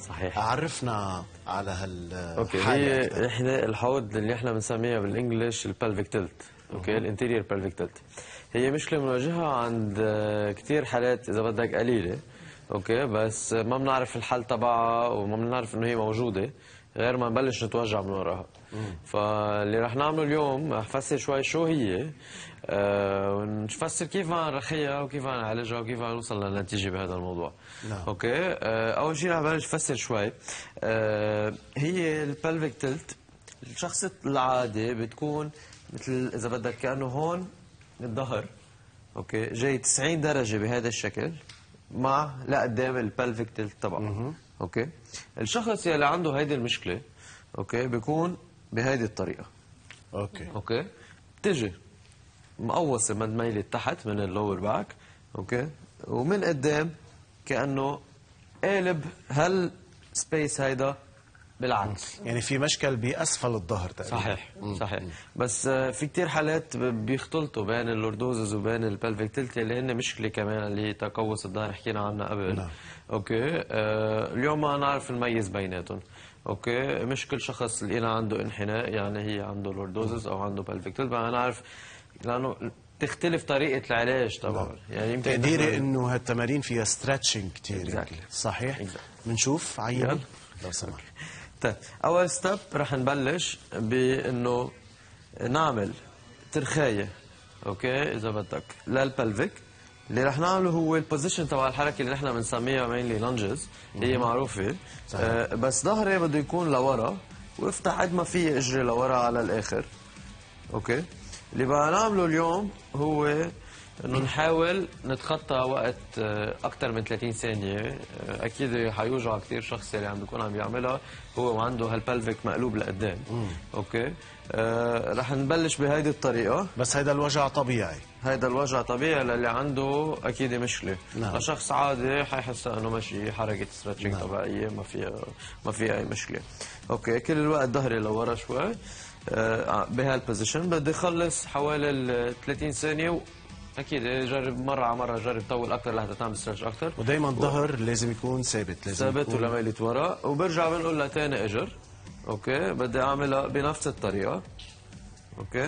صحيح. عرفنا على اوكي. هالحالة. احنا الحوض اللي احنا بنسميها بالانجلش البلفيك تلت. اوكي. الانتيريور بلفيك تلت هي مشكله بنواجهها عند كثير حالات اذا بدك قليله. اوكي. بس ما بنعرف الحل تبعها وما بنعرف انه هي موجوده غير ما نبلش نتوجع من وراها. فاللي رح نعمله اليوم رح نفسر شوي شو هي، ونفسر كيف نرخيها وكيف نعالجها وكيف نوصل لنتيجه بهذا الموضوع. نعم. اوكي. اول شيء رح بلش افسر شوي. هي البلفيك تلت الشخص العادي بتكون مثل اذا بدك كانه هون الظهر اوكي جاي 90 درجه بهذا الشكل مع لقدام البلفيك تلت تبعه. اوكي. الشخص يلي عنده هيدي المشكله اوكي بيكون بهيدي الطريقه. اوكي. بتجي مقوصه من ميله تحت من اللور باك. اوكي. ومن قدام كانه قالب سبيس هيدا بالعكس. يعني في مشكل بأسفل الظهر تقريبا. صحيح. صحيح. بس في كثير حالات بيختلطوا بين اللوردوزز وبين البلفيك تلت اللي هن مشكله كمان اللي هي تقوس الظهر حكينا عنها قبل. نعم. اوكي. اليوم ما نعرف نميز بيناتهم. اوكي. مش كل شخص لقينا عنده انحناء يعني هي عنده لوردوزز او عنده بلفيك تلت، بدنا نعرف لانه تختلف طريقه العلاج طبعا. يعني يمكن تقديري انه هالتمارين فيها ستريتشنج كثير. Exactly. صحيح. بنشوف عيني يلا. لو سمحت. طيب اول ستيب رح نبلش بانه نعمل ترخايه اوكي اذا بدك للبلفيك. اللي رح نعمله هو البوزيشن تبع الحركه اللي نحن بنسميها مينلي لانجز، هي معروفه. بس ظهري بده يكون لورا وافتح قد ما في اجري لورا على الاخر. اوكي. اللي بدنا نعمله اليوم هو انه نحاول نتخطى وقت اكثر من 30 ثانيه. اكيد حيوجع كثير شخص اللي عم بيكون عم يعملها هو وعنده هالبلفيك مقلوب لقدام. اوكي. رح نبلش بهيدي الطريقه. بس هيدا الوجع طبيعي. هيدا الوجع طبيعي للي عنده اكيد مشكله. نعم. لشخص عادي حيحس انه ماشي حركه ستريتشنج نعم. طبيعيه ما فيها اي مشكله. اوكي. كل الوقت ظهري لورا شوي بهالبوزيشن. بدي اخلص حوالي 30 ثانيه. اكيد جرب مره على مره، جرب طول اكثر لحتى تعمل ستريتش اكثر. ودائما الظهر لازم يكون ثابت. ثابت ولا ميلة ورا. وبرجع بنقول لتاني اجر. اوكي. بدي اعملها بنفس الطريقه. اوكي.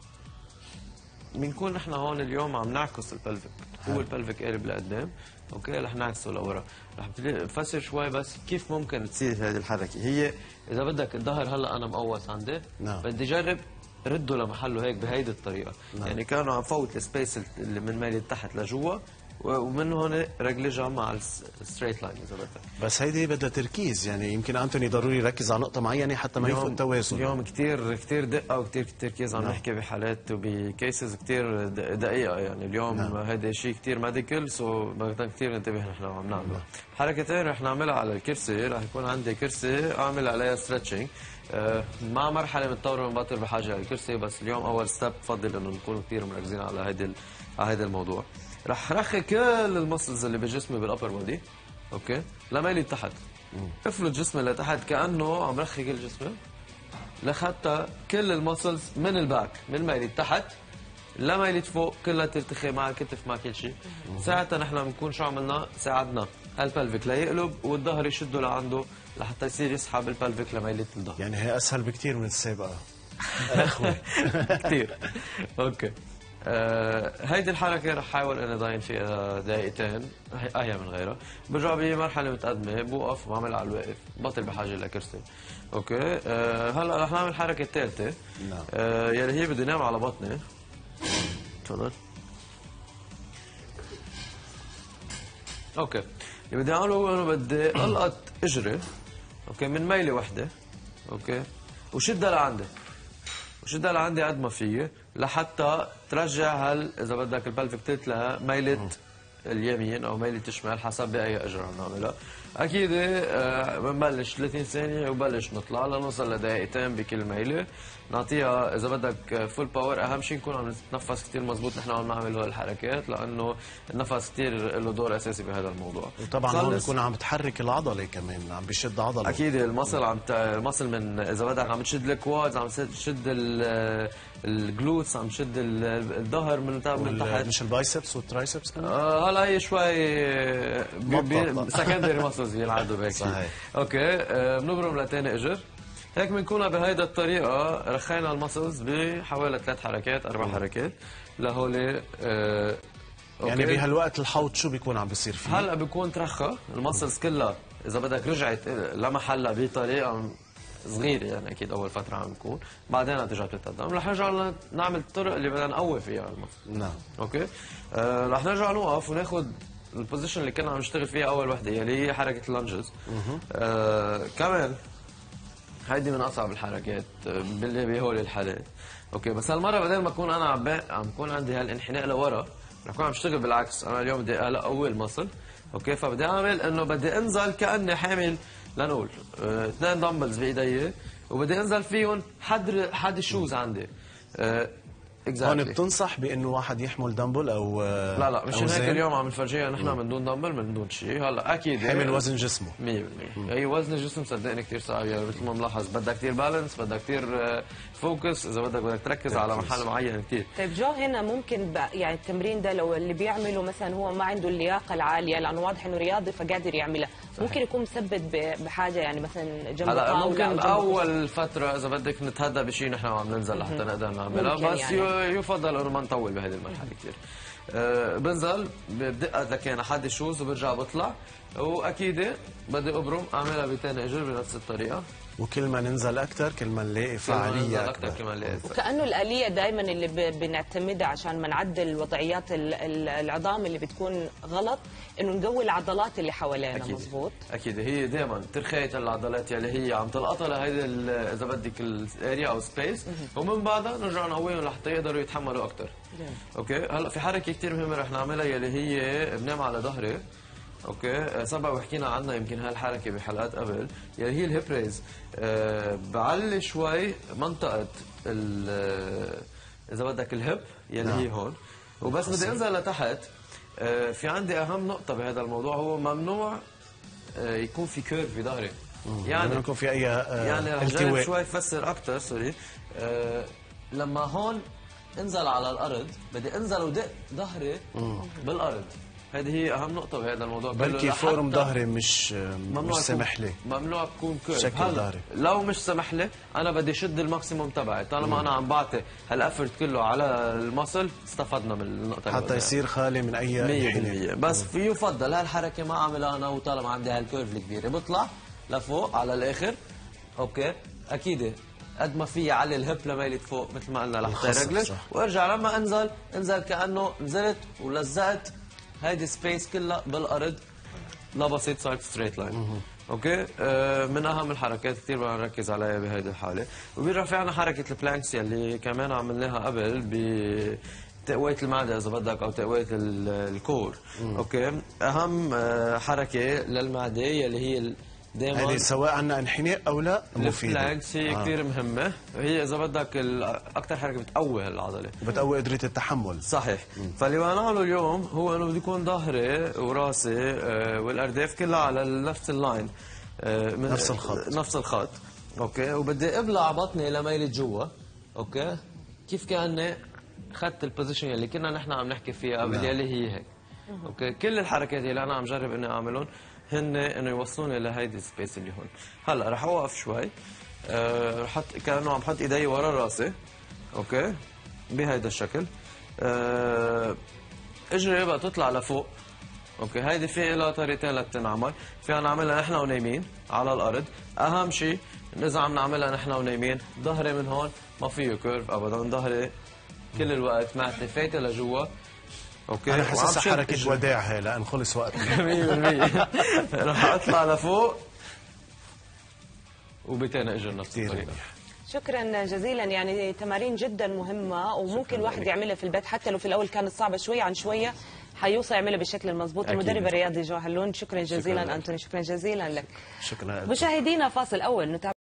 بنكون نحن هون اليوم عم نعكس البلفيك. هو البلفيك قارب لقدام. اوكي. رح نعكسه لورا. رح بفسر شوي بس كيف ممكن تصير هذه الحركه. هي اذا بدك الظهر هلا انا مقوس عندي. نعم. بدي جرب رده لمحله هيك بهيدي الطريقه. نعم. يعني كانوا عم فوت السبيس اللي من ميل تحت لجوا ومن هون رجلجها مع الستريت لاين اذا بدك. بس هيدي بدها تركيز، يعني يمكن انتوني ضروري يركز على نقطه معينه حتى ما يفوت التوازن. اليوم كثير دقه وكثير تركيز. عم نحكي بحالات وبكيسز كثير دقيقه. يعني اليوم هذا شيء كثير ميديكال سو بدنا كثير ننتبه نحن عم نعمله. حركتين رح نعملها على الكرسي. رح يكون عندي كرسي اعمل عليها ستريتشنج. مع مرحله متطوره بنبطل بحاجه للكرسي. بس اليوم اول ستيب بفضل انه نكون كثير مركزين على هيدا الموضوع. رح رخي كل المسلز اللي بجسمي بالابر بودي. اوكي. لميلي تحت. افلت جسمي لتحت كانه عم رخي كل جسمي لحتى كل المسلز من الباك من ميلي تحت لميلي فوق كلها ترتخي مع الكتف مع كل شيء. ساعتها نحن بنكون شو عملنا؟ ساعدنا البلفيك ليقلب والظهر يشده لعنده لحتى يصير يسحب البلفيك لميلة الظهر. يعني هي اسهل بكثير من السابقه. كثير. اوكي. هيدي الحركه رح احاول اني ضاين فيها دقيقتين اهي من غيرها. برجع بمرحله متقدمه بوقف بعمل على الواقف بطل بحاجه لكرسي. اوكي. هلا رح نعمل الحركه الثالثه. نعم. يلي هي بدي نام على بطني. تفضل. اوكي. اللي بدي اعمله هو انه بدي القط اجري اوكي من ميله وحده. اوكي. وشدها لعندي. وشدها لعندي قد ما فيي لحتى ترجع اذا بدك البلفيك تلت لميله اليمين او ميله الشمال حسب باي اجر عم نعملها. اكيد بنبلش 30 ثانيه وبلش نطلع لنوصل لدقيقتين بكل ميله. نعطيها اذا بدك فول باور. اهم شيء نكون عم نتنفس كثير مضبوط نحن عم نعمل هول الحركات لانه النفس كثير له دور اساسي بهذا الموضوع. وطبعا هون بكون عم بتحرك العضله كمان، عم بيشد عضله. اكيد المصل من اذا بدك عم تشد الكوادز، عم تشد الجلوتس، عم تشد الظهر من تحت. مش البايسبس والترايسبس كمان؟ هلا هي شوي سكندري مصل المسلز يلعبوا باكي. صحيح. اوكي بنبرم لتاني اجر. هيك بنكون بهيدا الطريقه رخينا المسلز بحوالي 3 حركات 4 حركات لهولي. يعني بهالوقت الحوض شو بيكون عم بيصير فيه؟ هلا بيكون ترخى المسلز كلها اذا بدك رجعت لمحلها بطريقه صغيره، يعني اكيد اول فتره عم بكون، بعدين ترجع تتقدم. رح نرجع نعمل الطرق اللي بدنا نقوي فيها المسلز. نعم. اوكي رح نرجع نوقف وناخذ البوزيشن اللي كنا عم نشتغل فيها اول وحده اللي هي حركه اللانجز. كمان هيدي من اصعب الحركات بهول الحالات. اوكي بس هالمره بدل ما اكون انا عم بكون عندي هالانحناء لورا، رح اكون عم اشتغل بالعكس. انا اليوم بدي اقوي المصل. اوكي فبدي اعمل انه بدي انزل كاني حامل لنقول 2 دمبلز بايدي، وبدي انزل فيهم حد الشوز عندي. هون بتنصح بانه واحد يحمل دمبل او لا مش هيك اليوم عم نفرجيها نحن من دون دمبل من دون شيء. هلا اكيد حمل وزن جسمه 100%. اي وزن الجسم صدقني كثير صعب، يعني مثل ما ملاحظ بدها كثير بالانس، بدها كثير فوكس، اذا بدك تركز على محل معين كثير. طيب جو هنا ممكن يعني التمرين ده لو اللي بيعمله مثلا هو ما عنده اللياقه العاليه، لانه واضح انه رياضي فقادر يعملها، ممكن يكون مسبب بحاجه يعني مثلا جنب طاوله. ممكن اول فتره اذا بدك نتهدى بشيء نحن عم ننزل لحتى نقدر نعملها، بس يعني يفضل انه ما نطول بهذه المرحله كثير. بنزل بدقه ذكينا حد الشوز وبرجع بطلع، واكيد بدي ابرم اعملها بثاني اجر بنفس الطريقه. وكل ما ننزل اكثر كل ما نلاقي فعاليه اكثر. وكانه الاليه دائما اللي بنعتمدها عشان ما نعدل وضعيات العظام اللي بتكون غلط، انه نقوي العضلات اللي حوالينا. مزبوط. اكيد هي دائما ترخيه العضلات يلي هي عم تلقطها لهيدي اذا بدك الاريا او سبيس، ومن بعدها نرجع نقويهم لحتى يقدروا يتحملوا اكثر. اوكي هلا في حركه كثير مهمه رح نعملها يلي هي بنام على ظهري. اوكي سبق وحكينا عنها يمكن هالحركه بحلقات قبل، يلي هي الهيب ريز. بعلي شوي منطقه اذا بدك الهيب يلي هي هون، وبس بدي انزل لتحت. في عندي اهم نقطه بهذا الموضوع، هو ممنوع يكون في كيرف في ظهري. يعني يكون في اي يعني رح جرب شوي افسر اكثر. سوري. لما هون انزل على الارض بدي انزل ودق ظهري بالارض. هذه هي اهم نقطه بهذا الموضوع. بلكي فورم ظهري مش سمح لي، ممنوع تكون كيرف. شكل ظهري لو مش سمح لي انا بدي شد الماكسيموم تبعي، طالما انا عم بعطي هالافرت كله على المصل استفدنا من النقطه حتى يصير خالي من اي 100%. بس في يفضل هالحركه ما اعملها انا وطالما عندي هالكيرف الكبيره، بطلع لفوق على الاخر. اوكي اكيد قد ما في على الهب لميلة فوق مثل ما قلنا لحتى رجلك، وارجع لما انزل كانه نزلت ولزقت هيدي سبيس كلها بالارض، لا بسيط صارت ستريت لاين. اوكي من اهم الحركات كثير بدنا نركز عليها بهيدي الحاله. وبيرجع في عنا حركه البلانكس اللي كمان عملناها قبل بتقويه المعده اذا بدك او تقويه الكور. اوكي اهم حركه للمعده اللي هي دائما هذه سواء عندنا انحناء او لا مفيده. البلانكس هي كثير مهمه، هي اذا بدك اكثر حركه بتقوي العضله، بتقوي قدره التحمل. صحيح. فاللي بدنا نعمله اليوم هو انه بده يكون ظهري وراسي والارداف كلها على نفس اللاين، نفس الخط. اوكي وبدي ابلع بطني لميلة جوا. اوكي كيف كاني اخذت البوزيشن اللي كنا نحن عم نحكي فيها قبل يلي هي هيك. اوكي كل الحركات اللي انا عم جرب اني اعملهم هن انه يوصلوني لهيدي السبيس اللي هون. هلا رح اوقف شوي، رح كانه عم حط ايدي ورا راسي. اوكي بهيدا الشكل. اجري بقى تطلع لفوق. اوكي هيدي في لها طريقتين لتنعمل، فينا نعملها نحن ونايمين على الارض. اهم شيء اذا عم نعملها نحن ونايمين ظهري من هون ما فيه كيرف ابدا، ظهري كل الوقت معتي فايته لجوا. اوكي انا حاسسها حركه وداع هي لان خلص وقتنا. 100% رح اطلع لفوق وبتاني اجر نفس الطريقه. شكرا جزيلا، يعني تمارين جدا مهمه وممكن الواحد يعملها في البيت، حتى لو في الاول كانت صعبه شوي عن شويه حيوصل يعملها بالشكل المضبوط. المدرب الرياضي جو هلون، شكرا جزيلا. انتوني شكرا جزيلا لك. شكرا. مشاهدينا فاصل اول نتابع